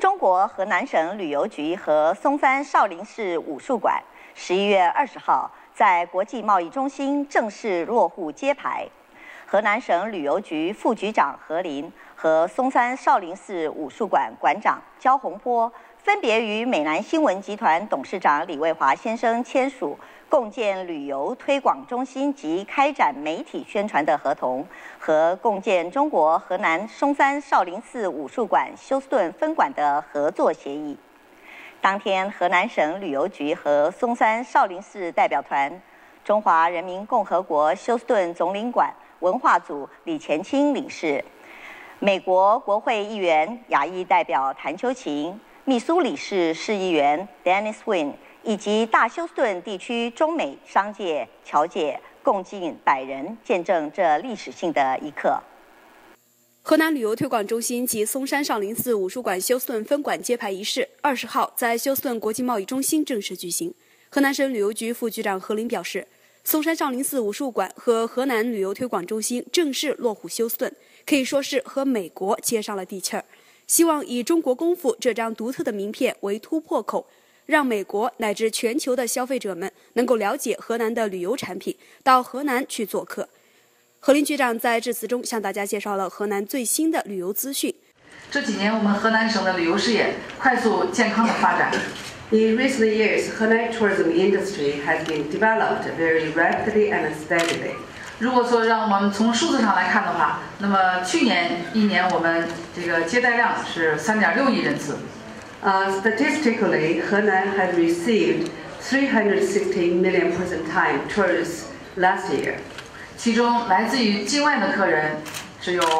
中国河南省旅游局和松山少林寺武术馆11月20号在国际贸易中心正式落户揭牌。河南省旅游局副局长何林和松山少林寺武术馆馆长焦洪波分别与美南新闻集团董事长李卫华先生签署共建旅游推广中心及开展媒体宣传的合同和共建中国河南松山少林寺武术馆休斯顿分馆的合作协议。当天，河南省旅游局和松山少林寺代表团、中华人民共和国休斯顿总领馆文化组李前清领事、美国国会议员亚裔代表谭秋晴、密苏里市市议员 Dennis Wynn 以及大休斯顿地区中美商界、侨界共计100人见证这历史性的一刻。 河南旅游推广中心及松山少林寺武术馆休斯顿分馆揭牌仪式20号在休斯顿国际贸易中心正式举行。河南省旅游局副局长何林表示，松山少林寺武术馆和河南旅游推广中心正式落户休斯顿，可以说是和美国接上了地气儿。希望以中国功夫这张独特的名片为突破口，让美国乃至全球的消费者们能够了解河南的旅游产品，到河南去做客。何林局长在致辞中向大家介绍了河南最新的旅游资讯。 这几年，我们河南省的旅游事业快速健康的发展。 In recent years, Henan tourism industry has been developed very rapidly and steadily. 如果说让我们从数字上来看的话，那么去年一年我们这个接待量是3.6亿人次。 Statistically, Henan had received 360 million person-time tourists last year. 其中来自于境外的客人只有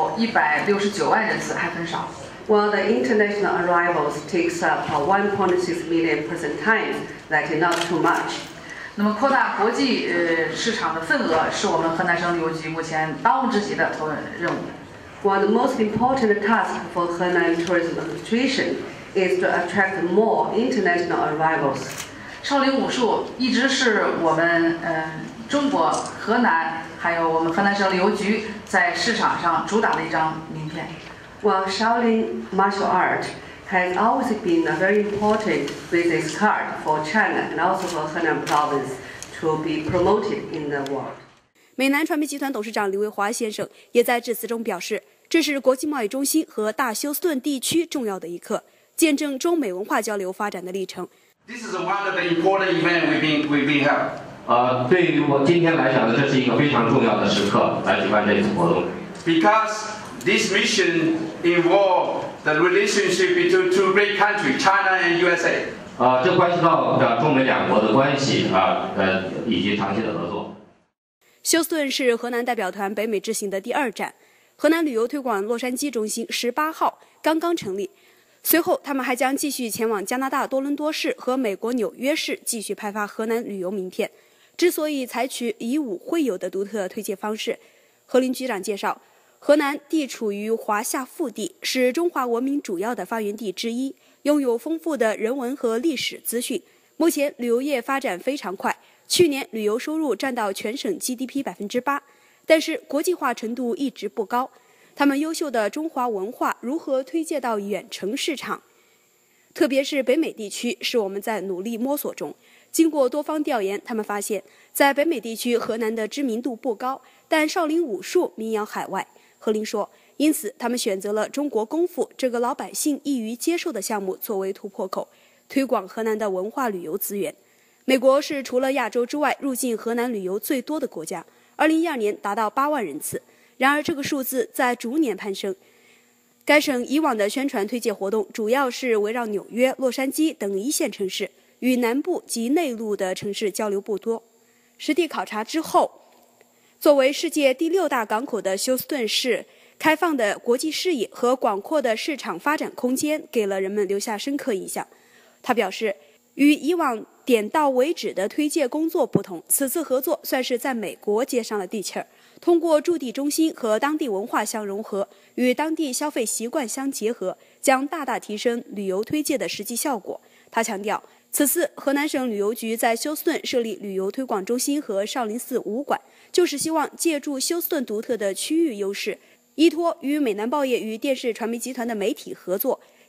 169万人次，还很少。 While the international arrivals takes up 1.6 million person-time, that is not too much. 那么扩大国际市场的份额是我们河南省旅游局目前当务之急的任务。 One of the most important tasks for Henan Tourism Administration is to attract more international arrivals. 少林武术一直是我们中国河南还有我们河南省旅游局在市场上主打的一张名片。 While Shaolin martial art has always been a very important business card for China and also for Henan province to be promoted in the world. 美南传媒集团董事长李卫华先生也在致辞中表示，这是国际贸易中心和大休斯顿地区重要的一刻，见证中美文化交流发展的历程。 This is one of the important events we've been held. 对于我今天来讲呢，这是一个非常重要的时刻，来举办这次活动。 Because this mission involves the relationship between two great countries, China and USA. 这关系到中美两国的关系以及长期的合作。 休斯顿是河南代表团北美之行的第2站，河南旅游推广洛杉矶中心18号刚刚成立。随后，他们还将继续前往加拿大多伦多市和美国纽约市，继续派发河南旅游名片。之所以采取以武会友的独特推介方式，何林局长介绍，河南地处于华夏腹地，是中华文明主要的发源地之一，拥有丰富的人文和历史资讯。目前旅游业发展非常快，去年旅游收入占到全省 GDP 8%，但是国际化程度一直不高。他们优秀的中华文化如何推介到远程市场，特别是北美地区，是我们在努力摸索中。经过多方调研，他们发现，在北美地区，河南的知名度不高，但少林武术名扬海外。何林说，因此他们选择了中国功夫这个老百姓易于接受的项目作为突破口，推广河南的文化旅游资源。美国是除了亚洲之外入境河南旅游最多的国家，2012年达到8万人次。然而，这个数字在逐年攀升。该省以往的宣传推介活动主要是围绕纽约、洛杉矶等1线城市，与南部及内陆的城市交流不多。实地考察之后，作为世界第6大港口的休斯顿市，开放的国际视野和广阔的市场发展空间给了人们留下深刻印象。他表示，与以往点到为止的推介工作不同，此次合作算是在美国接上了地气儿。通过驻地中心和当地文化相融合，与当地消费习惯相结合，将大大提升旅游推介的实际效果。他强调，此次河南省旅游局在休斯顿设立旅游推广中心和少林寺武馆，就是希望借助休斯顿独特的区域优势，依托与美南报业与电视传媒集团的媒体合作，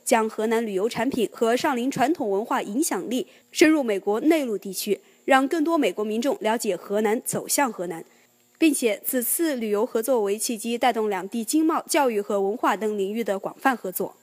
将河南旅游产品和上林传统文化影响力深入美国内陆地区，让更多美国民众了解河南，走向河南，并且此次旅游合作为契机，带动两地经贸、教育和文化等领域的广泛合作。